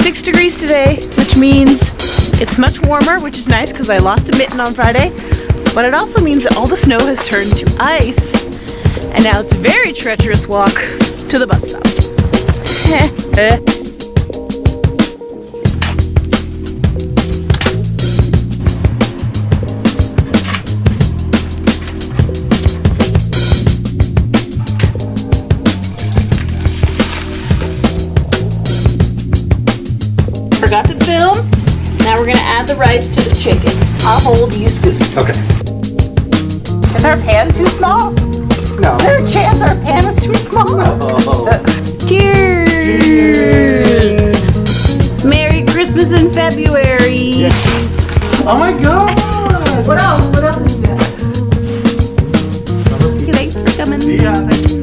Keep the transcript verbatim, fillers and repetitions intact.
six degrees today, which means it's much warmer, which is nice because I lost a mitten on Friday. But it also means that all the snow has turned to ice, and now it's a very treacherous walk to the bus stop. Forgot to film. Now we're gonna add the rice to the chicken. I'll hold, you scoop. Okay. Is our pan too small? No. Is there a chance our pan is too small? No. Cheers! Cheers! Merry Christmas in February! Yeah. Oh my god! What else? What else did you get? Thanks for coming. Yeah, thank you.